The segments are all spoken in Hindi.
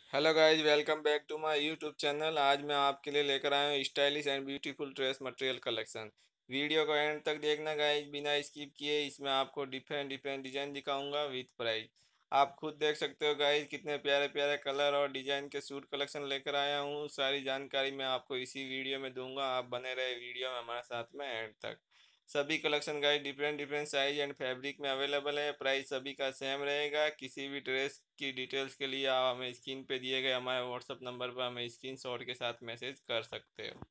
Hello guys, welcome back to my YouTube channel. आज मैं आपके लिए लेकर आया हूँ stylish and beautiful dress material collection. Video को एंड तक देखना गाइज, बिना स्किप किए। इसमें आपको डिफरेंट डिफरेंट डिजाइन दिखाऊंगा विद प्राइस। आप खुद देख सकते हो गाइज, कितने प्यारे प्यारे कलर और डिजाइन के सूट कलेक्शन लेकर आया हूँ। सारी जानकारी मैं आपको इसी वीडियो में दूंगा। आप बने रहे वीडियो में हमारे साथ में एंड तक। सभी collection guys different different size and fabric में अवेलेबल है। प्राइस सभी का सेम रहेगा। किसी भी ड्रेस की डिटेल्स के लिए आप हमें स्क्रीन पे दिए गए हमारे व्हाट्सअप नंबर पर हमें स्क्रीनशॉट के साथ मैसेज कर सकते हो।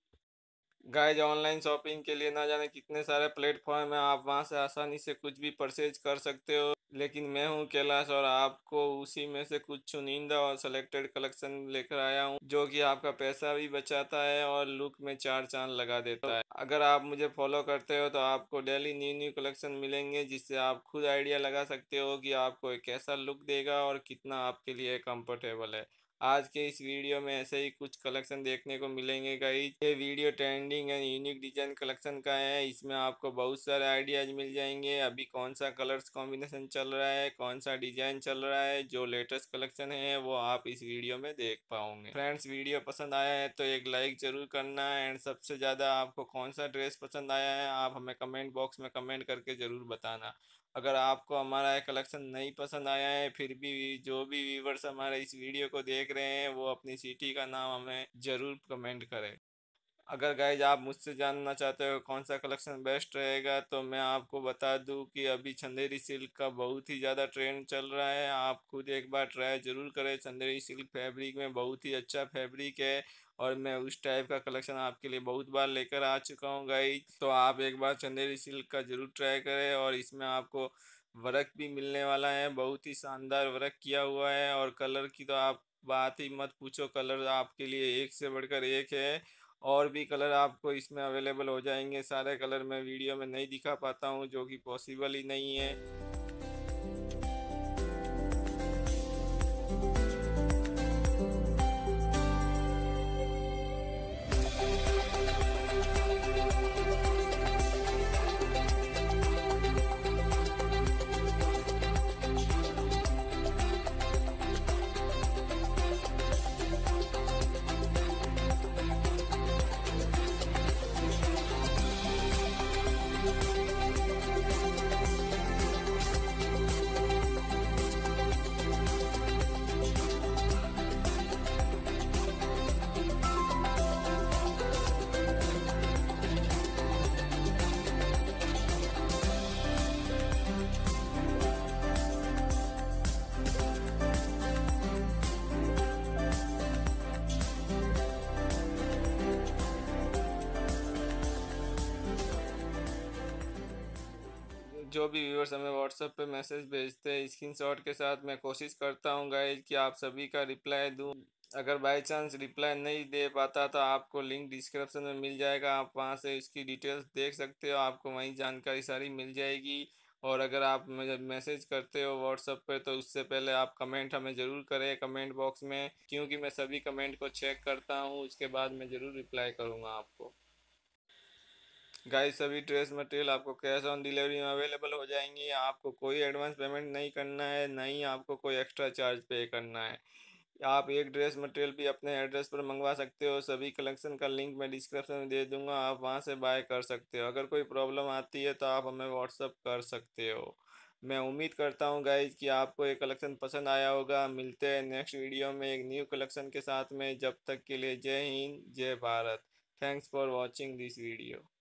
गाइज, ऑनलाइन शॉपिंग के लिए ना जाने कितने सारे प्लेटफॉर्म है, आप वहां से आसानी से कुछ भी परचेज कर सकते हो। लेकिन मैं हूं कैलाश और आपको उसी में से कुछ चुनिंदा और सिलेक्टेड कलेक्शन लेकर आया हूं, जो कि आपका पैसा भी बचाता है और लुक में चार चांद लगा देता है। अगर आप मुझे फॉलो करते हो तो आपको डेली न्यू न्यू कलेक्शन मिलेंगे, जिससे आप खुद आइडिया लगा सकते हो कि आपको एक कैसा लुक देगा और कितना आपके लिए कंफर्टेबल है। आज के इस वीडियो में ऐसे ही कुछ कलेक्शन देखने को मिलेंगे गाइस। ये video trending and unique design collection का है। इसमें आपको बहुत सारे आइडियाज मिल जाएंगे। अभी कौन सा कलर्स कॉम्बिनेशन चल रहा है, कौन सा डिजाइन चल रहा है, जो लेटेस्ट कलेक्शन है वो आप इस वीडियो में देख पाओगे। फ्रेंड्स, वीडियो पसंद आया है तो एक लाइक जरूर करना। एंड सबसे ज़्यादा आपको कौन सा ड्रेस पसंद आया है, आप हमें कमेंट बॉक्स में कमेंट करके ज़रूर बताना। अगर आपको हमारा ये कलेक्शन नहीं पसंद आया है, फिर भी जो भी व्यूवर्स हमारे इस वीडियो को देख रहे हैं वो अपनी सिटी का नाम हमें ज़रूर कमेंट करें। अगर गाइज आप मुझसे जानना चाहते हो कौन सा कलेक्शन बेस्ट रहेगा, तो मैं आपको बता दूं कि अभी चंदेरी सिल्क का बहुत ही ज़्यादा ट्रेंड चल रहा है। आप खुद एक बार ट्राई जरूर करें। चंदेरी सिल्क फैब्रिक में बहुत ही अच्छा फैब्रिक है और मैं उस टाइप का कलेक्शन आपके लिए बहुत बार लेकर आ चुका हूँ गाइज। तो आप एक बार चंदेरी सिल्क का जरूर ट्राई करें। और इसमें आपको वर्क भी मिलने वाला है, बहुत ही शानदार वर्क किया हुआ है। और कलर की तो आप बात ही मत पूछो, कलर आपके लिए एक से बढ़कर एक है। और भी कलर आपको इसमें अवेलेबल हो जाएंगे। सारे कलर मैं वीडियो में नहीं दिखा पाता हूँ, जो कि पॉसिबल ही नहीं है। जो भी व्यूअर्स हमें व्हाट्सएप पे मैसेज भेजते हैं स्क्रीनशॉट के साथ, मैं कोशिश करता हूँ गाइज कि आप सभी का रिप्लाई दूँ। अगर बाय चांस रिप्लाई नहीं दे पाता तो आपको लिंक डिस्क्रिप्शन में मिल जाएगा, आप वहाँ से इसकी डिटेल्स देख सकते हो। आपको वहीं जानकारी सारी मिल जाएगी। और अगर आप मुझे मैसेज करते हो व्हाट्सएप पे तो उससे पहले आप कमेंट हमें ज़रूर करें कमेंट बॉक्स में, क्योंकि मैं सभी कमेंट को चेक करता हूँ। उसके बाद मैं ज़रूर रिप्लाई करूँगा आपको। गाइस, सभी ड्रेस मटेरियल आपको कैश ऑन डिलीवरी में अवेलेबल हो जाएंगी। आपको कोई एडवांस पेमेंट नहीं करना है, नहीं आपको कोई एक्स्ट्रा चार्ज पे करना है। आप एक ड्रेस मटेरियल भी अपने एड्रेस पर मंगवा सकते हो। सभी कलेक्शन का लिंक मैं डिस्क्रिप्शन में दे दूंगा, आप वहां से बाय कर सकते हो। अगर कोई प्रॉब्लम आती है तो आप हमें व्हाट्सअप कर सकते हो। मैं उम्मीद करता हूँ गाइज कि आपको ये कलेक्शन पसंद आया होगा। मिलते हैं नेक्स्ट वीडियो में एक न्यू कलेक्शन के साथ में। जब तक के लिए जय हिंद, जय Bharat. Thanks for watching this video.